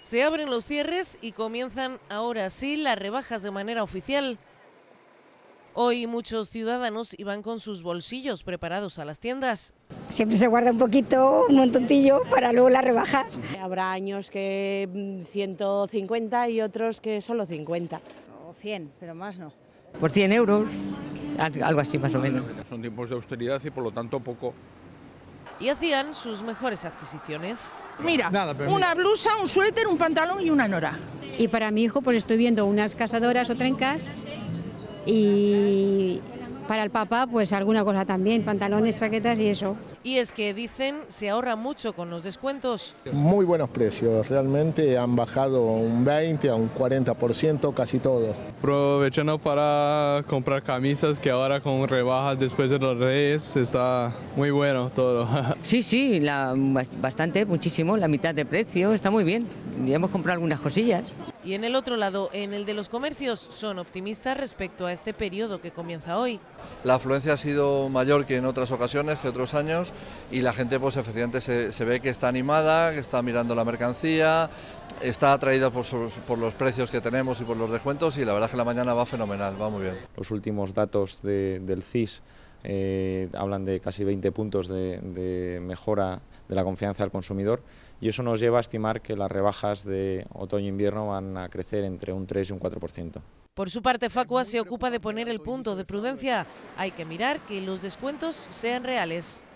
Se abren los cierres y comienzan ahora sí las rebajas de manera oficial. Hoy muchos ciudadanos iban con sus bolsillos preparados a las tiendas. Siempre se guarda un poquito, un montontillo para luego la rebaja. Habrá años que 150 y otros que solo 50. O 100, pero más no. Por 100 euros, algo así más o menos. Son tiempos de austeridad y por lo tanto poco. Y hacían sus mejores adquisiciones. Mira, una blusa, un suéter, un pantalón y una nora. Y para mi hijo pues estoy viendo unas cazadoras o trencas y para el papá pues alguna cosa también, pantalones, chaquetas y eso. Y es que dicen se ahorra mucho con los descuentos. Muy buenos precios, realmente han bajado un 20 a un 40% casi todo. Aprovechando para comprar camisas que ahora con rebajas después de los Reyes está muy bueno todo. Sí, bastante, muchísimo, la mitad de precio, está muy bien. Ya hemos comprado algunas cosillas. Y en el otro lado, en el de los comercios, son optimistas respecto a este periodo que comienza hoy. La afluencia ha sido mayor que en otras ocasiones, que otros años, y la gente pues efectivamente se ve que está animada, que está mirando la mercancía, está atraída por los precios que tenemos y por los descuentos, y la verdad es que la mañana va fenomenal, va muy bien. Los últimos datos del CIS hablan de casi 20 puntos de mejora de la confianza del consumidor, y eso nos lleva a estimar que las rebajas de otoño-invierno van a crecer entre un 3 y un 4%. Por su parte, Facua se ocupa de poner el punto de prudencia. Hay que mirar que los descuentos sean reales.